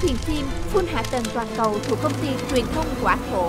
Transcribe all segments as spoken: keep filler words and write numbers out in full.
thuyền phim full hạ tầng toàn cầu thuộc công ty truyền thông Quả Thổ.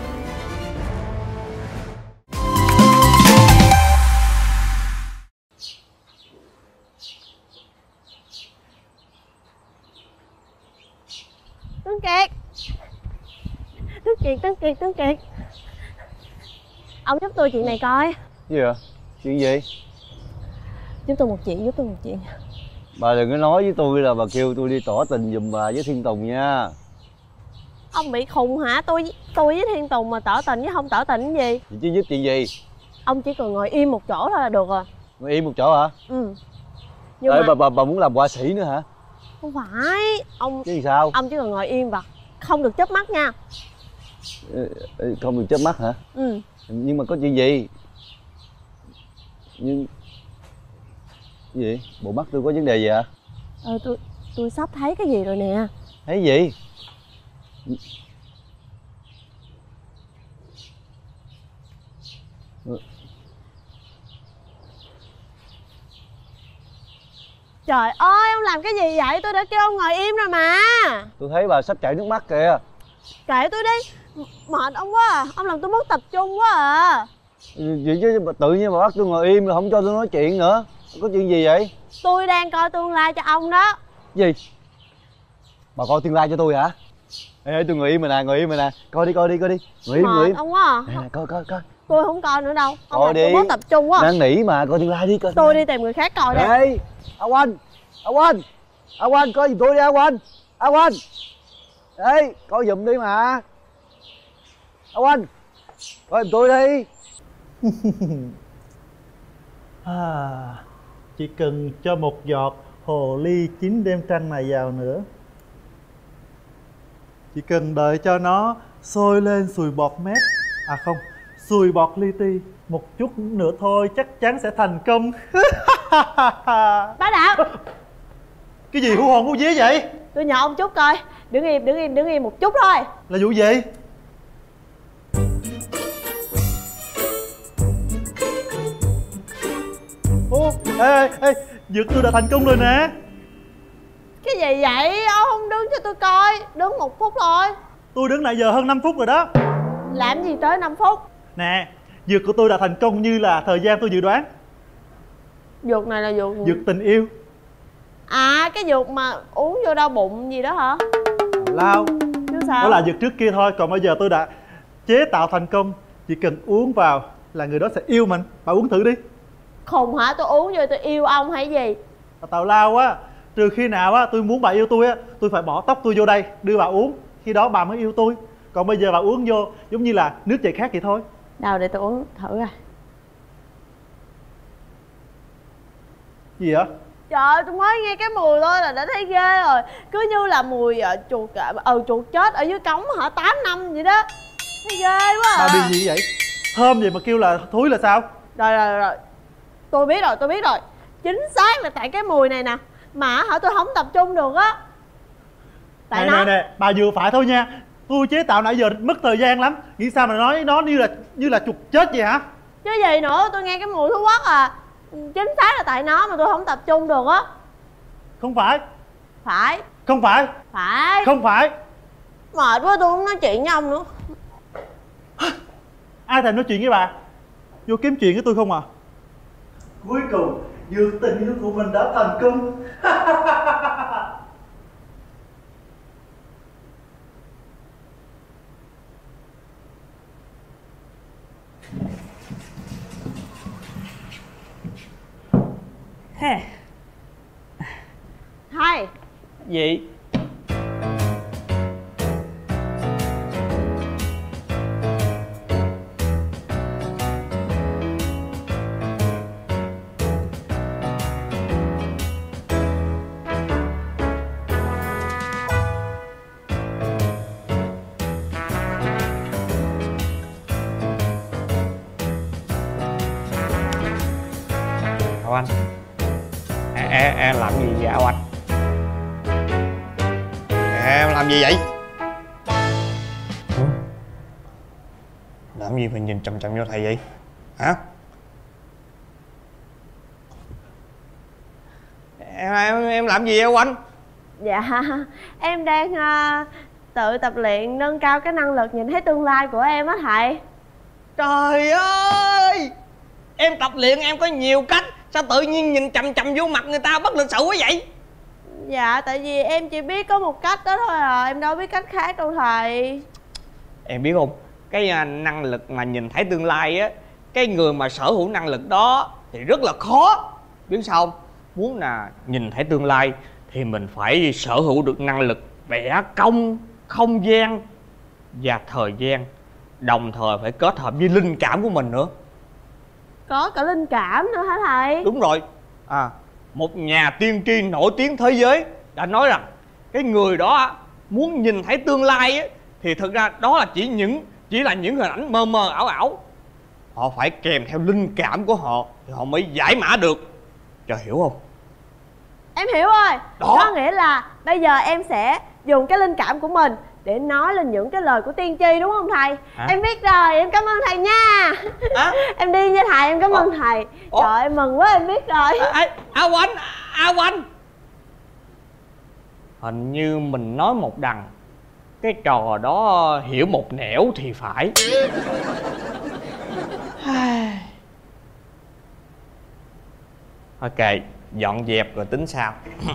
Tuấn Kiệt, Tuấn Kiệt, Tuấn Kiệt, Tuấn Kiệt, ông giúp tôi chuyện này coi. Gì vậy? Chuyện gì? Giúp tôi một chuyện, giúp tôi một chuyện. Bà đừng có nói với tôi là bà kêu tôi đi tỏ tình giùm bà với Thiên Tùng nha. Ông bị khùng hả? Tôi tôi với Thiên Tùng mà tỏ tình với không tỏ tình cái gì? Vậy chứ giúp chuyện gì? Ông chỉ cần ngồi im một chỗ thôi là được rồi. Ngồi im một chỗ hả? Ừ. Nhưng Ê, mà bà, bà bà muốn làm họa sĩ nữa hả? không phải. Ông Chứ gì sao? Ông chỉ cần ngồi im và không được chớp mắt nha. Không được chớp mắt hả? Ừ. Nhưng mà có chuyện gì? Nhưng gì? Bộ mắt tôi có vấn đề gì ạ? Ờ tôi tôi sắp thấy cái gì rồi nè. Thấy gì? Trời ơi, ông làm cái gì vậy? Tôi đã kêu ông ngồi im rồi mà. Tôi thấy bà sắp chảy nước mắt kìa. Kệ tôi đi. Mệt ông quá à. Ông làm tôi mất tập trung quá à. Vậy chứ tự nhiên bà bắt tôi ngồi im rồi không cho tôi nói chuyện nữa. Có chuyện gì vậy? Tôi đang coi tương lai cho ông đó. Gì? Bà coi tương lai cho tôi hả? Ê, ê tôi ngồi im mà nè, ngồi im mà nè. Coi đi, coi đi, coi đi. Ngồi im, ngồi im. Ông quá à. Nè, coi, coi, coi. Tôi không coi nữa đâu. Ông Coi làm đi. tôi mất tập trung quá. Năn nỉ mà, coi tương lai đi, coi. Tôi đi tìm người khác coi đi. Ê, Áo Anh, Áo Anh, Áo Anh coi giùm tôi đi Áo Anh. Áo Anh. Ê, coi giùm đi mà. Áo Anh, coi giùm tôi đi. À, chỉ cần cho một giọt hồ ly chín đêm trăng này vào nữa, chỉ cần đợi cho nó sôi lên sùi bọt mép, à không, sùi bọt li ti một chút nữa thôi chắc chắn sẽ thành công. Bá Đạo. Cái gì hú hồn hú vía vậy? Tôi nhờ ông chút coi. Đứng im, đứng im, đứng im một chút thôi. Là vụ gì? Ô, ê, ê, ê, dược tôi đã thành công rồi nè. Cái gì vậy? Ông không đứng cho tôi coi. Đứng một phút thôi. Tôi đứng nãy giờ hơn năm phút rồi đó. Làm gì tới năm phút? Nè, dược của tôi đã thành công như là thời gian tôi dự đoán. Dược này là dược Dược tình yêu. À, cái dược mà uống vô đau bụng gì đó hả? Lao. Chứ sao? Đó là dược trước kia thôi, còn bây giờ tôi đã chế tạo thành công. Chỉ cần uống vào là người đó sẽ yêu mình. Bà uống thử đi. Khùng hả? Tôi uống vô tôi yêu ông hay gì? Bà tào lao á. Trừ khi nào á tôi muốn bà yêu tôi á, tôi phải bỏ tóc tôi vô đây đưa bà uống, khi đó bà mới yêu tôi. Còn bây giờ bà uống vô giống như là nước chảy khác vậy thôi. Đâu để tôi uống thử coi. Gì vậy? Trời ơi, tôi mới nghe cái mùi thôi là đã thấy ghê rồi. Cứ như là mùi uh, chuột ờ chuột chết ở dưới cống hả, tám năm vậy đó. Thấy ghê quá à. Bà bị gì vậy? Thơm vậy mà kêu là thúi là sao? Rồi rồi rồi, tôi biết rồi, tôi biết rồi. Chính xác là tại cái mùi này nè. Mà hả tôi không tập trung được á. Tại nè, nó... nè nè, bà vừa phải thôi nha. Tôi chế tạo nãy giờ mất thời gian lắm. Nghĩ sao mà nói nó như là như là chuột chết vậy hả? Chứ gì nữa, tôi nghe cái mùi thuốc quắc à. Chính xác là tại nó mà tôi không tập trung được á. Không phải. Phải. Không phải. Phải. Không phải. Mệt quá, tôi không nói chuyện với ông nữa. Ai thèm nói chuyện với bà? Vô kiếm chuyện với tôi không à? Cuối cùng dược tình yêu của mình đã thành công. Hai. Gì? Áo Anh, em, em, em làm gì vậy Áo Anh? Em làm gì vậy? Ừ? Làm gì mà nhìn chằm chằm vô thầy vậy? Hả? Em, em, em làm gì vậy Áo Anh? Dạ, em đang uh, tự tập luyện nâng cao cái năng lực nhìn thấy tương lai của em á thầy. Trời ơi, em tập luyện em có nhiều cách, sao tự nhiên nhìn chằm chằm vô mặt người ta bất lịch sự quá vậy? Dạ, tại vì em chỉ biết có một cách đó thôi à, em đâu biết cách khác đâu thầy. Em biết không, cái uh, năng lực mà nhìn thấy tương lai á, cái người mà sở hữu năng lực đó thì rất là khó. Biết sao không? Muốn là nhìn thấy tương lai thì mình phải sở hữu được năng lực vẽ công, không gian và thời gian, đồng thời phải kết hợp với linh cảm của mình nữa. Có cả linh cảm nữa hả thầy? Đúng rồi. À, một nhà tiên tri nổi tiếng thế giới đã nói rằng cái người đó muốn nhìn thấy tương lai ấy, thì thực ra đó là chỉ những chỉ là những hình ảnh mơ mơ ảo ảo. Họ phải kèm theo linh cảm của họ thì họ mới giải mã được. Cho hiểu không? Em hiểu rồi. Đó. Có nghĩa là bây giờ em sẽ dùng cái linh cảm của mình để nói lên những cái lời của tiên tri đúng không thầy? Hả? Em biết rồi, em cảm ơn thầy nha. À? Em đi nha thầy, em cảm ơn Ủa? thầy. Ủa? Trời em mừng quá em biết rồi. À, à, A Oanh, A Oanh. Hình như mình nói một đằng, cái trò đó hiểu một nẻo thì phải. Ok, dọn dẹp rồi tính sao.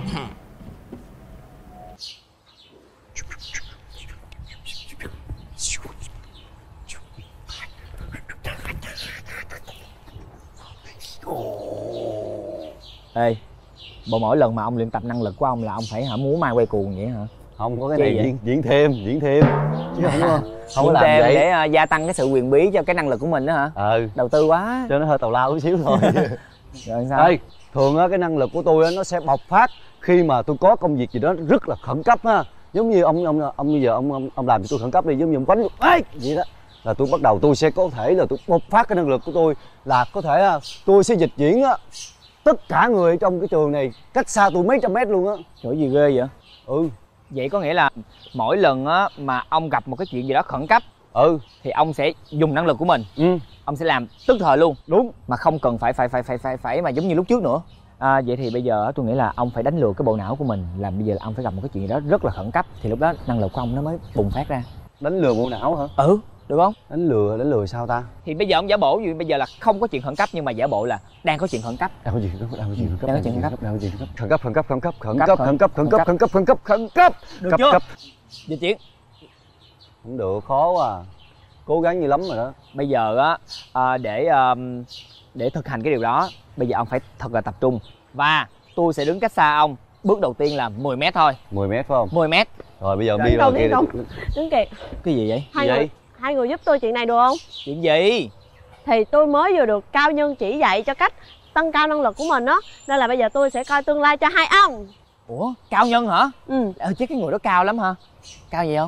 Ê, bộ mỗi lần mà ông luyện tập năng lực của ông là ông phải hả múa mai quay cuồng vậy hả? Không có cái Chi này vậy? diễn, diễn thêm diễn thêm chứ không có không có Diễn làm thêm vậy để uh, gia tăng cái sự quyền bí cho cái năng lực của mình đó hả? ừ Đầu tư quá. cho nó hơi tào lao chút xíu thôi. Rồi sao? Ê, thường á cái năng lực của tôi á nó sẽ bộc phát khi mà tôi có công việc gì đó rất là khẩn cấp ha, giống như ông ông ông bây giờ ông ông, ông làm cho tôi khẩn cấp đi, giống như ông quánh ê vậy đó là tôi bắt đầu tôi sẽ có thể là tôi bộc phát cái năng lực của tôi là có thể á tôi sẽ dịch chuyển á tất cả người trong cái trường này cách xa tôi mấy trăm mét luôn á. Trời gì ghê vậy? Ừ. Vậy có nghĩa là mỗi lần á mà ông gặp một cái chuyện gì đó khẩn cấp Ừ. thì ông sẽ dùng năng lực của mình. Ừ. Ông sẽ làm tức thời luôn. Đúng. Mà không cần phải phải phải phải phải phải mà giống như lúc trước nữa. À, vậy thì bây giờ tôi nghĩ là ông phải đánh lừa cái bộ não của mình, là bây giờ ông phải gặp một cái chuyện gì đó rất là khẩn cấp thì lúc đó năng lực của ông nó mới bùng phát ra. Đánh lừa bộ não hả? Ừ, được không? Đánh lừa đánh lừa sao ta? Thì bây giờ ông giả bộ gì, bây giờ là không có chuyện khẩn cấp nhưng mà giả bộ là đang có chuyện khẩn cấp. Đang có chuyện khẩn cấp, đang có chuyện khẩn cấp, Đang có chuyện khẩn cấp. đang có chuyện khẩn cấp, khẩn cấp, khẩn cấp, khẩn Cấp, cấp, khẩn- khẩn cấp, khẩn cấp, khẩn cấp, khẩn cấp, khẩn cấp, Được cấp, chưa? cấp. Dịch chuyển. Không được, khó quá à. Cố gắng như lắm rồi đó. Bây giờ á à, để à, để thực hành cái điều đó, bây giờ ông phải thật là tập trung và tôi sẽ đứng cách xa ông. Bước đầu tiên là mười mét thôi. mười mét phải không? mười mét. Rồi bây giờ Rồi, đi đâu, rồi đi kia. đâu. Đứng kìa. Cái gì vậy? Hai Gì người, vậy? hai người giúp tôi chuyện này được không? Chuyện gì? Thì tôi mới vừa được cao nhân chỉ dạy cho cách tăng cao năng lực của mình á, nên là bây giờ tôi sẽ coi tương lai cho hai ông. Ủa, cao nhân hả? Ừ. Ờ chứ cái người đó cao lắm hả? Cao gì không?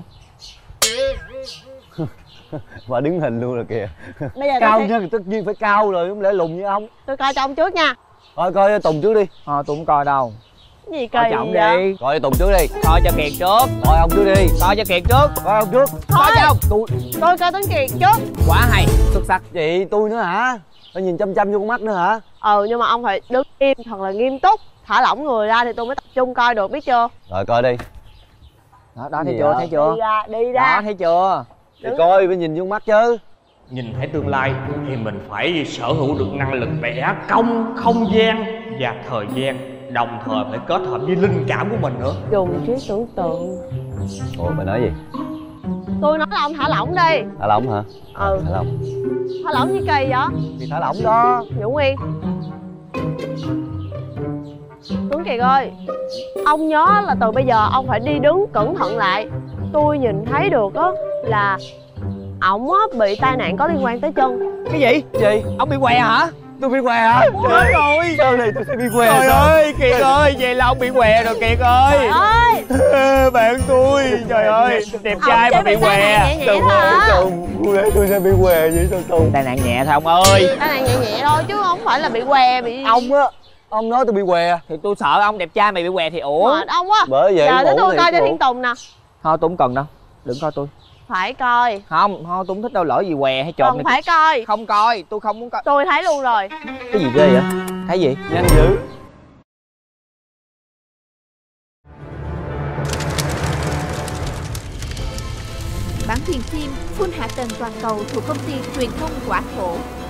Và đứng hình luôn rồi kìa. Bây giờ Cao tôi, sẽ, nhân thì tất nhiên phải cao rồi, không lẽ lùn như ông. tôi coi cho ông trước nha. Coi coi Tùng trước đi. Ờ tôi không coi đâu. Cái gì kỳ Coi cho ông vậy? đi. Coi Tùng trước đi. Coi cho Kiệt trước. Coi ông trước đi. Coi cho Kiệt trước. Coi ông trước. Coi cho ông. Tôi Tôi coi Tuấn Kiệt trước. Quá hay, xuất sắc. chị tôi nữa hả? Tôi nhìn chăm chăm vô con mắt nữa hả? Ừ, nhưng mà ông phải đứng im thật là nghiêm túc, thả lỏng người ra thì tôi mới tập trung coi được, biết chưa? Rồi coi đi. Đó, đó thấy Gì chưa, vậy? thấy chưa? Đi ra, đi Đó, ra. thấy chưa? Thì coi phải nhìn vô mắt chứ. Nhìn thấy tương lai thì mình phải sở hữu được năng lực vẽ công, không gian và thời gian, đồng thời phải kết hợp với linh cảm của mình nữa. Dùng trí tưởng tượng. Ủa mày nói gì? Tôi nói là ông thả lỏng đi. Thả lỏng hả? Ừ. Thả lỏng. Thả lỏng như kỳ vậy? Thì thả lỏng đó. Vũ Nguyên. Tuấn Kiệt ơi, ông nhớ là từ bây giờ ông phải đi đứng cẩn thận lại. Tôi nhìn thấy được á là ổng á bị tai nạn có liên quan tới chân. Cái gì? Gì? Ông bị què hả? Tôi bị què hả? Chết rồi. Sau này tôi sẽ bị què. Trời ơi, Kiệt ơi, vậy là ông bị què rồi Kiệt ơi. Trời ơi, Bạn tôi, trời ơi, đẹp trai ổng mà chỉ bị tai nạn què. nhẹ nhẹ thôi hả? Không lẽ tôi sẽ bị què vậy sao Tùng? Tai nạn nhẹ thôi ông ơi. Tai nạn nhẹ nhẹ thôi chứ không phải là bị què, bị Ông á, ông nói tôi bị què. Thì tôi sợ ông đẹp trai mày bị què thì ổn. mệt ông quá. Bởi vậy Giờ để ổn tôi thì coi cho ổn. Thiên Tùng nè. Thôi tôi không cần đâu, đừng coi tôi. Phải coi. Không, thôi tôi không thích đâu, lỡ gì què hay trộm Còn này. phải coi. Không coi, tôi không muốn coi. Tôi thấy luôn rồi. Cái gì ghê vậy? Thấy gì? Nhanh dữ. bản quyền phim full hạ tầng toàn cầu thuộc công ty truyền thông Quả Thổ.